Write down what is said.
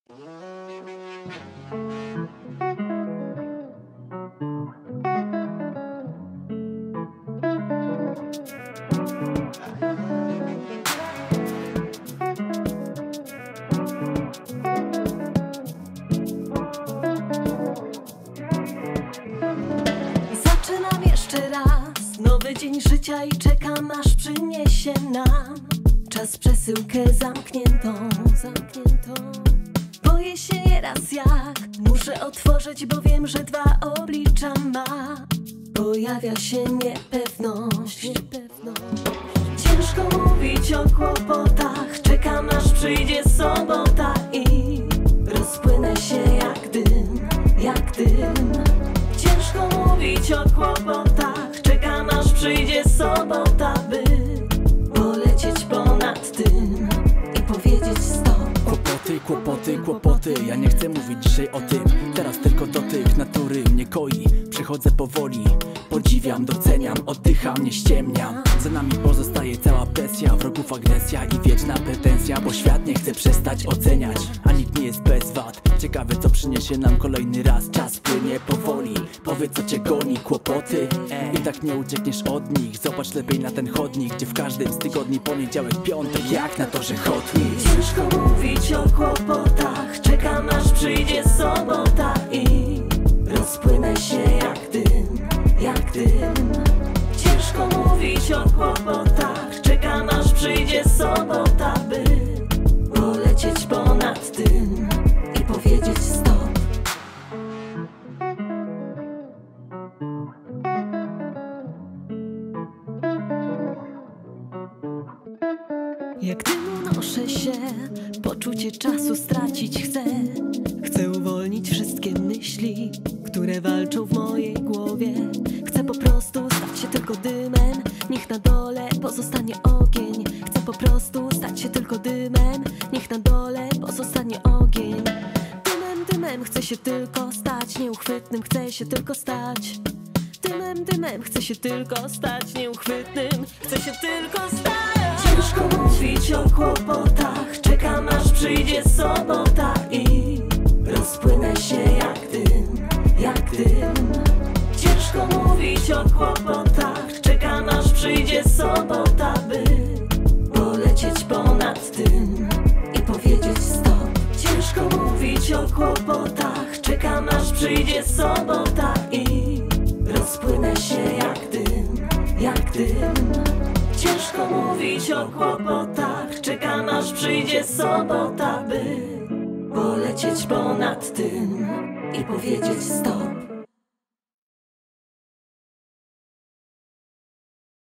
Zaczynam jeszcze raz nowy dzień życia i czekam, aż przyniesie nam czas przesyłkę zamkniętą. Boję się nieraz, jak muszę otworzyć, bo wiem, że dwa oblicza ma. Pojawia się niepewność. Ciężko mówić o kłopotach. Czekam, aż przyjdzie sobota i rozpłynę się jak dym, jak dym. Ciężko mówić o kłopotach. Czekam, aż przyjdzie sobota, by polecieć ponad tym i powiedzieć stop. Kłopoty, kłopoty, kłopoty. Ja nie chcę mówić dzisiaj o tym. Teraz tylko do tych natury mnie koi. Przychodzę powoli, podziwiam, doceniam, oddycham, nie ściemniam. Za nami pozostaje cała presja, wrogów agresja i wieczna pretensja, bo świat nie chce przestać oceniać, a nikt nie jest bez wad. Ciekawe, co przyniesie nam kolejny raz. Czas płynie powoli. Powiedz, co cię goni, kłopoty? I tak nie uciekniesz od nich. Zobacz lepiej na ten chodnik, gdzie w każdym z tygodni poniedziałek, piątek, jak na torze Hot Wheels. Ciężko mówić o kłopotach. Czekam, aż przyjdzie sobota i rozpłynę się jak dym, jak dym. Ciężko mówić o kłopotach. Czekam, aż przyjdzie sobota, by polecieć ponad tym i powiedzieć stop. Jak dym unoszę się, poczucie czasu stracić chcę. Chcę uwolnić wszystkie myśli, które walczą w mojej głowie. Chcę po prostu stać się tylko dymem, niech na dole pozostanie ogień. Chcę po prostu stać się tylko dymem, niech na dole pozostanie ogień. Dymem, dymem chcę się tylko stać, nieuchwytnym chcę się tylko stać. Dymem, dymem chcę się tylko stać, nieuchwytnym chcę się tylko stać. Ciężko mówić o kłopotach. Czekam, aż przyjdzie sobota i rozpłynę się jak dym, jak dym. Ciężko mówić o kłopotach. Czekam, aż przyjdzie sobota, by polecieć ponad tym i powiedzieć stop. Ciężko mówić o kłopotach. Czekam, aż przyjdzie sobota i rozpłynę się jak dym, jak dym. Ciężko mówić o kłopotach. Czekam, aż przyjdzie sobota, by polecieć ponad tym i powiedzieć stop.